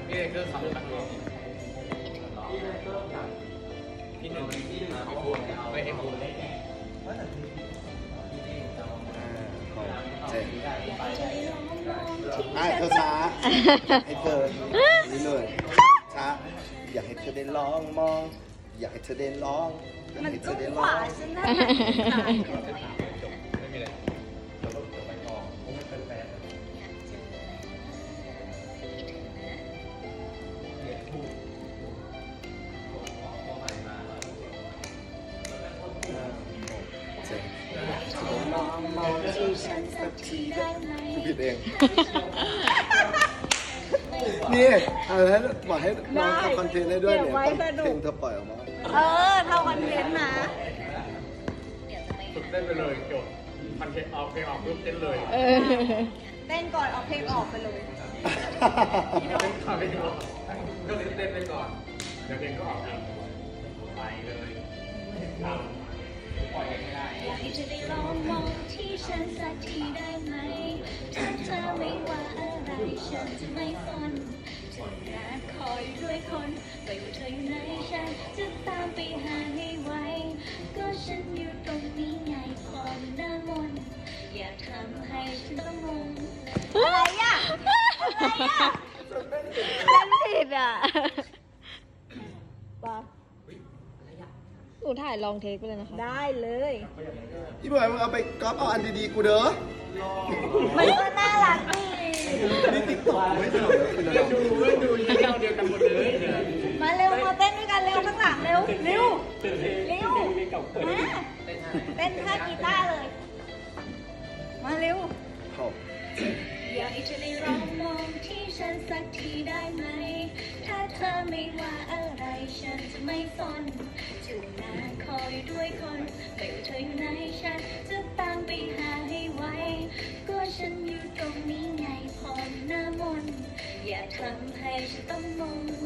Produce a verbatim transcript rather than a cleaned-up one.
พี่เกอร์ขับรถพี่หนึ่งพี่มาพี่บัวไปให้บัวเลยเจ๋งอ่ะเธอช้าให้เธอนี่เลยช้าอยากให้เธอได้ลองมองอยากให้เธอได้ลองมันจุกหวานใช่ไหมไม่มีอะไรจบจบไปก่อนผมไม่เป็นแฟนเจ๋งลองมองที่ฉันสักทีได้ไหมผิดเองนี่เอาให้บอกให้น้องทำคอนเทนต์ได้ด้วยเนี่ยตอนเพลงเธอปล่อยออกมาเออทำคอนเทนต์นะฝึกเต้นไปเลยจบคอนเทนต์ออกเพลงออกปุ๊บเต้นเลยเต้นก่อนออกเพลงออกไปเลยเต้นก่อนก็เลยเต้นไปก่อนเดี๋ยวเพลงก็ออกเองไปเลยปล่อยไม่ได้อยากให้เธอได้ลองมองที่ฉันสักทีได้ไหมถ้าเธอไม่ว่าอะไรฉันจะไม่สนจะนานคอยด้วยคนไม่ว่าเธออยู่ไหนฉันจะตามไปหาให้ไวก็ฉันอยู่ตรงนี้ไงความน่ามนอย่าทำให้ฉันต้องงงอะไรอ่ะอะไรอ่ะเล่นผิดอ่ะปะหนูถ่ายลองเทคไปเลยนะคะได้เลยพี่บอยมึงเอาไปก๊อปเอาอันดีๆกูเด้อมันก็น่ารักดีนี่ติ๊กต็อกไม่ใช่เหรอดูไม่ดูเจ้าเดียวกันหมดเลยมาเร็วมาเต้นด้วยกันเร็วข้างหลังเร็วเร็วเร็วมาเต้นท่ากีตาร์เลยมาเร็วอยากให้เธอได้ลองมองที่ฉันสักทีได้ไหมถ้าเธอไม่ว่าอะไรฉันจะไม่สนจะนานคอยด้วยคนไม่ว่าเธออยู่ไหนฉันจะตามไปหาให้ไวก็ฉันอยู่ตรงนี้ไงพร้อมหน้ามนอย่าทำให้ฉันต้องงง